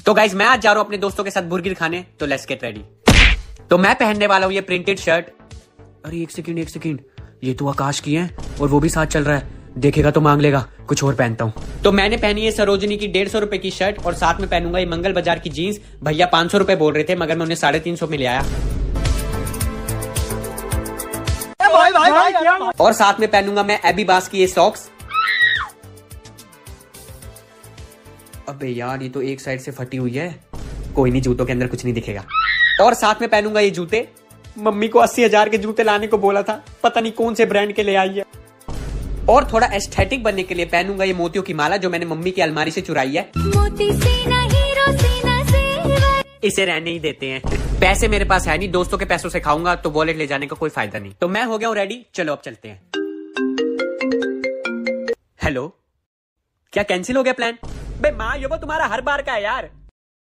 तो गाइस मैं आज जा रहा हूँ अपने दोस्तों के साथ बुर्गर खाने, तो लेट्स गेट रेडी। तो मैं पहनने वाला हूँ ये प्रिंटेड शर्ट। अरे एक सेकंड, ये तो आकाश की है और वो भी साथ चल रहा है, देखेगा तो मांग लेगा, कुछ और पहनता हूँ। तो मैंने पहनी है सरोजनी की 150 रुपए की शर्ट और साथ में पहनूंगा ये मंगल बाजार की जीन्स। भैया 500 रुपए बोल रहे थे मगर मैं उन्हें 350 में ले आया। और साथ में पहनूंगा मैं एबी बास की ये सॉक्स। अबे यार ये तो एक साइड से फटी हुई है, कोई नहीं, जूतों के अंदर कुछ नहीं दिखेगा। और साथ में पहनूंगा ये जूते। मम्मी को 80,000 के जूते लाने को बोला था, पता नहीं कौन से ब्रांड के ले आई है। और थोड़ा एस्थेटिक बनने के लिए पहनूंगा ये मोतियों की माला जो मैंने मम्मी की अलमारी से चुराई है। मोती सीना हीरो सीना से इसे रहने ही देते हैं। पैसे मेरे पास है नहीं, दोस्तों के पैसों से खाऊंगा तो वॉलेट ले जाने का कोई फायदा नहीं। तो मैं हो गया हूँ रेडी, चलो अब चलते हैं। हेलो, क्या कैंसिल हो गया प्लान? बे माँ, ये वो तुम्हारा हर बार का है यार।